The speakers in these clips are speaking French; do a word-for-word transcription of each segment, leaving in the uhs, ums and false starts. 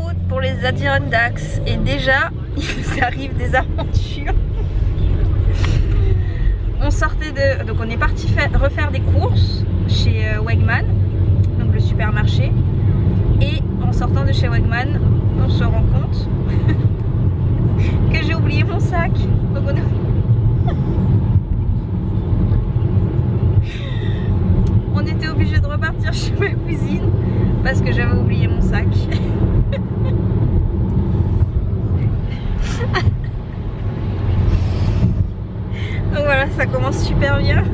route pour les Adirondacks et déjà il nous arrive des aventures. On sortait de... Donc on est parti faire, refaire des courses chez euh, Wegman, donc le supermarché. Et en sortant de chez Wegman, on se rend compte que j'ai oublié mon sac. Donc on a... on était obligé de repartir chez ma cousine parce que j'avais oublié mon sac. Donc voilà, ça commence super bien.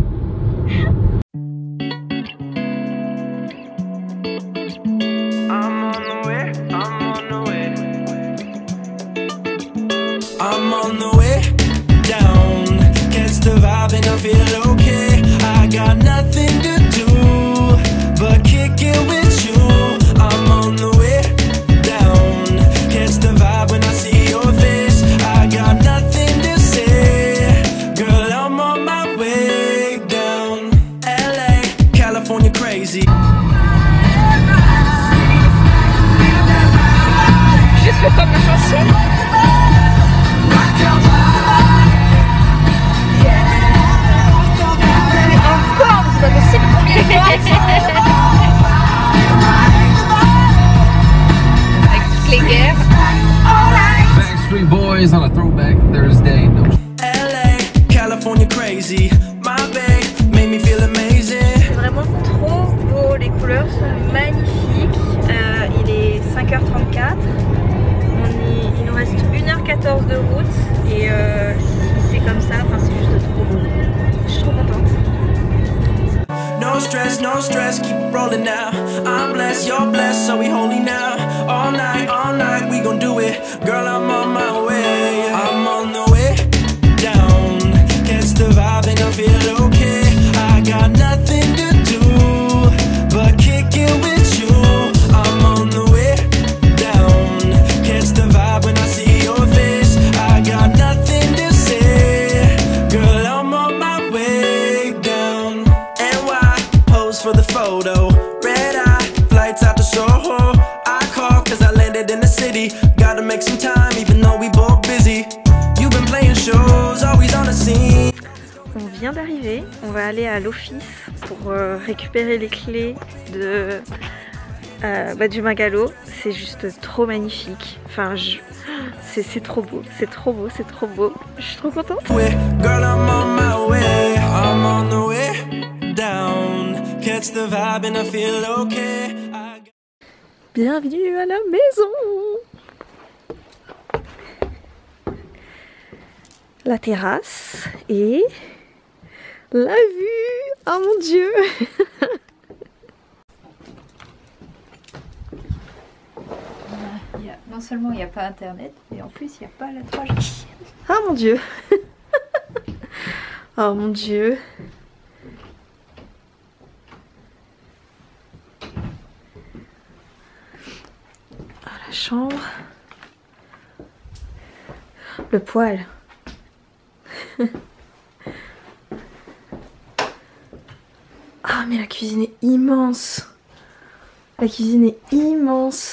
I'm on the way down, catch the vibe and I feel okay. I got nothing to do but kick it with you. I'm on the way down, catch the vibe when I see your face. I got nothing to say, girl, I'm on my way down. L A, California crazy. Juste le comme la chanson. Avec toutes les guerres. Backstreet Boys on a throwback Thursday. No. L A, California crazy. My babe made me feel amazing. C'est vraiment trop beau, les couleurs sont magnifiques. Euh, il est cinq heures trente-quatre. On est, il nous reste une heure quatorze de route et euh, si c'est comme ça, enfin, c'est juste trop beau. Je suis trop contente. No stress, no stress, keep it rolling now. I'm blessed, you're blessed, so we holy now. All night, all night, we gon' do it. Girl, I'm on my way. I'm on the way down. Catch the vibe and I feel okay. I got nothing to do but kick it with you. I'm on the way down. Catch the vibe when I see your face. I got nothing to say. Girl, I'm on my way down. For the photo, red eye, flights out to Soho. I call cause I landed in the city. Gotta make some time even though we both busy. You've been playing shows, always on the scene. On vient d'arriver, on va aller à l'office pour euh, récupérer les clés de, euh, bah, du Magalo. C'est juste trop magnifique. Enfin, je... c'est trop beau, c'est trop beau, c'est trop beau. Je suis trop contente. Girl, I'm on my way, I'm on the way down. Catch the vibe and I feel okay. Bienvenue à la maison. La terrasse et la vue. Oh mon Dieu. Il y a, non seulement il n'y a pas internet, mais en plus il n'y a pas la trois G. Ah mon Dieu. Oh mon Dieu. Ah, la chambre. Le poêle. Ah mais la cuisine est immense. La cuisine est immense.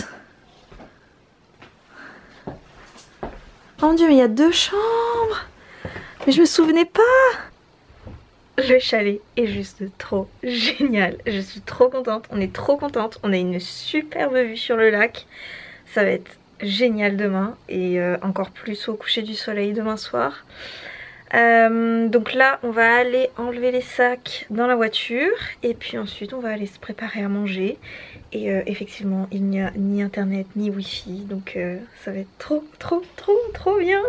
Oh mon Dieu, mais il y a deux chambres. Mais je me souvenais pas. Le chalet est juste trop génial. Je suis trop contente. On est trop contente. On a une superbe vue sur le lac. Ça va être génial demain. Et euh, encore plus au coucher du soleil demain soir. Euh, donc là, on va aller enlever les sacs dans la voiture. Et puis ensuite, on va aller se préparer à manger. Et euh, effectivement, il n'y a ni internet ni wifi. Donc euh, ça va être trop, trop, trop, trop bien.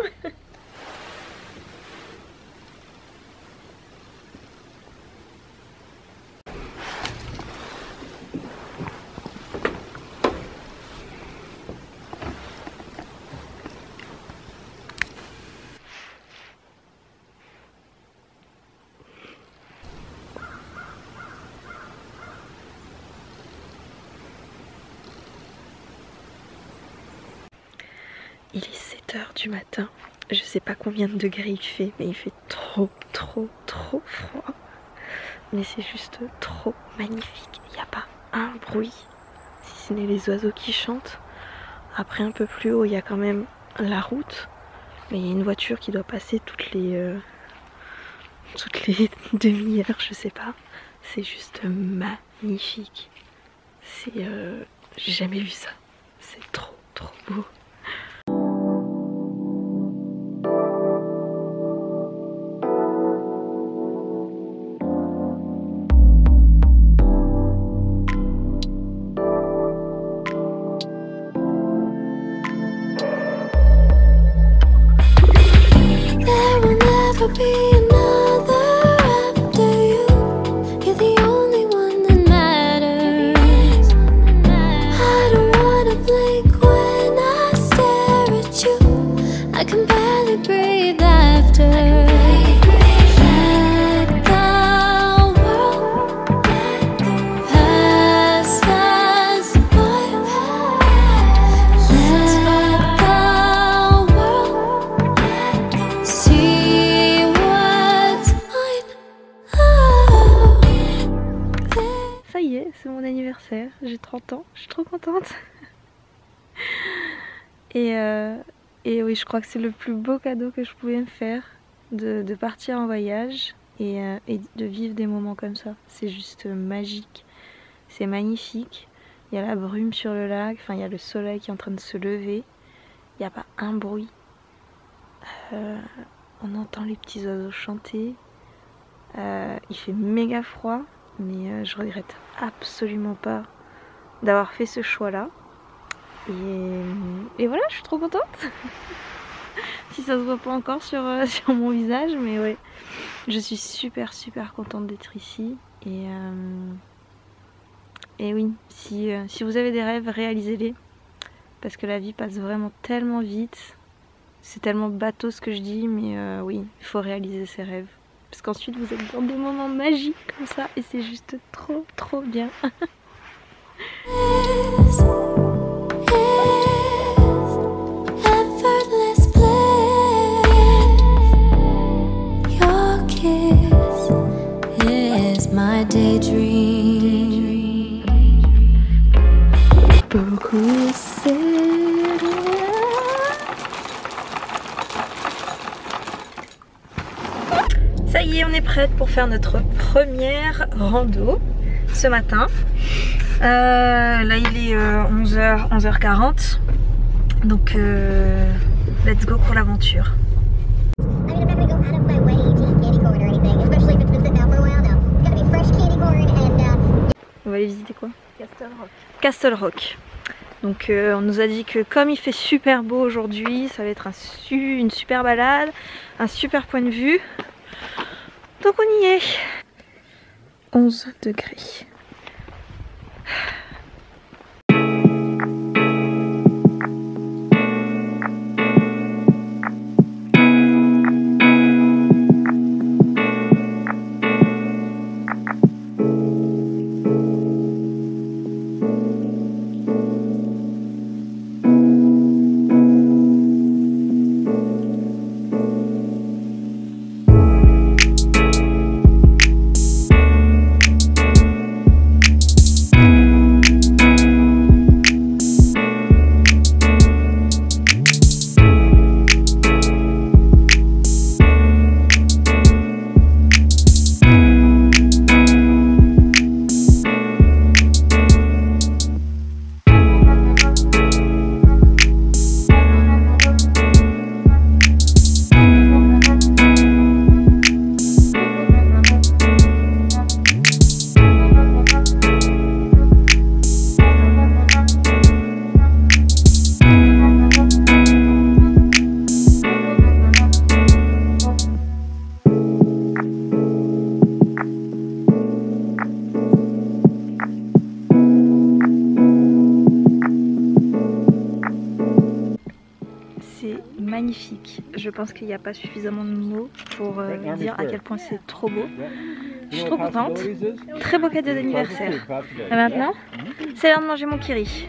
Il est sept heures du matin, je sais pas combien de degrés il fait, mais il fait trop, trop, trop froid. Mais c'est juste trop magnifique, il n'y a pas un bruit, si ce n'est les oiseaux qui chantent. Après un peu plus haut il y a quand même la route, mais il y a une voiture qui doit passer toutes les euh, toutes les demi-heures, je sais pas. C'est juste magnifique. C'est euh, j'ai jamais vu ça. C'est trop trop beau. Be another after you. You're the only one that matters. I don't wanna blink when I stare at you. I can barely breathe after. Let the world pass us by. Let the world see. Ça y est, c'est mon anniversaire, j'ai trente ans, je suis trop contente. Et, euh, et oui, je crois que c'est le plus beau cadeau que je pouvais me faire, de, de partir en voyage et, euh, et de vivre des moments comme ça. C'est juste magique, c'est magnifique. Il y a la brume sur le lac, enfin il y a le soleil qui est en train de se lever. Il n'y a pas un bruit. Euh, on entend les petits oiseaux chanter. Euh, il fait méga froid. Mais euh, je regrette absolument pas d'avoir fait ce choix là. Et, et voilà, je suis trop contente. Si ça se voit pas encore sur, euh, sur mon visage, mais ouais. Je suis super super contente d'être ici. Et, euh, et oui, si, euh, si vous avez des rêves, réalisez-les. Parce que la vie passe vraiment tellement vite. C'est tellement bateau ce que je dis, mais euh, oui, il faut réaliser ses rêves. Parce qu'ensuite vous êtes dans des moments magiques comme ça et c'est juste trop trop bien. Ça y est, on est prête pour faire notre première rando ce matin. Euh, là il est euh, onze heures, onze heures quarante. Donc euh, let's go pour l'aventure. On va aller visiter quoi? Castle Rock. Castle Rock. Donc euh, on nous a dit que comme il fait super beau aujourd'hui, ça va être un su une super balade, un super point de vue. Donc on y est. onze degrés. Magnifique. Je pense qu'il n'y a pas suffisamment de mots pour euh, dire à quel point c'est trop beau. Je suis trop contente. Très beau cadeau d'anniversaire. Et maintenant, c'est l'heure de manger mon kiri.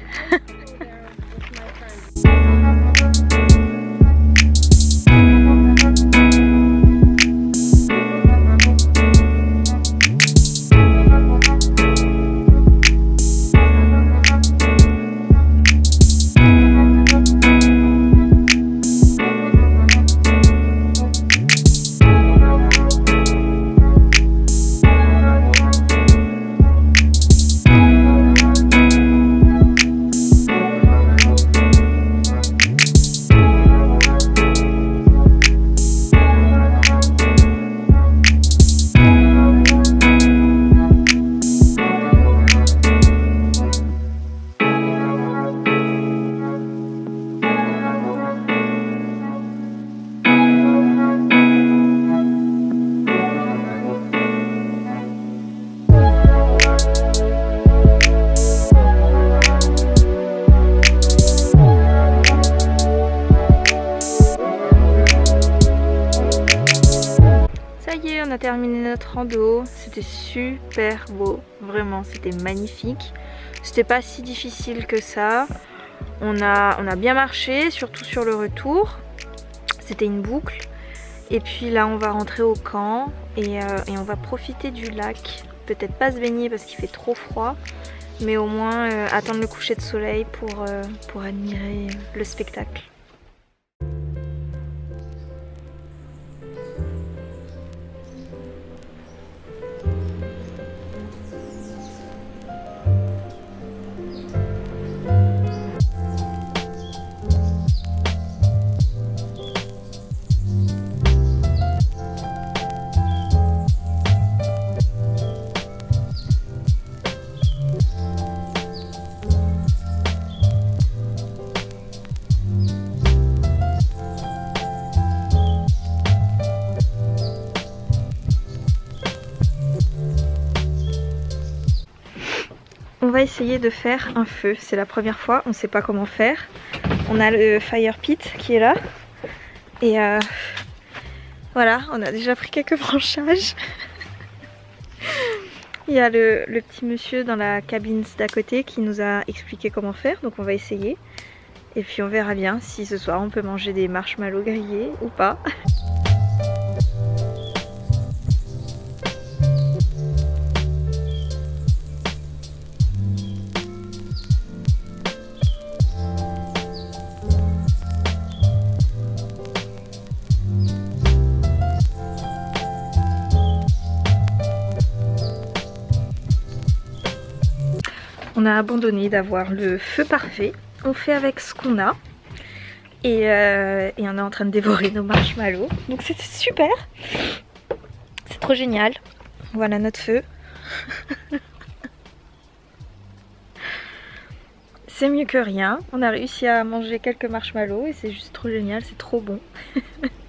terminé notre rando. C'était super beau, vraiment, c'était magnifique. C'était pas si difficile que ça. On a, on a bien marché, surtout sur le retour. C'était une boucle. Et puis là, on va rentrer au camp et, euh, et on va profiter du lac. Peut-être pas se baigner parce qu'il fait trop froid, mais au moins euh, attendre le coucher de soleil pour, euh, pour admirer le spectacle. On va essayer de faire un feu, c'est la première fois, on ne sait pas comment faire. On a le fire pit qui est là. Et euh, voilà, on a déjà pris quelques branchages. Il y a le, le petit monsieur dans la cabine d'à côté qui nous a expliqué comment faire, donc on va essayer. Et puis on verra bien si ce soir on peut manger des marshmallows grillés ou pas. On a abandonné d'avoir le feu parfait, on fait avec ce qu'on a et, euh, et on est en train de dévorer nos marshmallows, donc c'était super, c'est trop génial. Voilà notre feu. C'est mieux que rien, on a réussi à manger quelques marshmallows et c'est juste trop génial, c'est trop bon.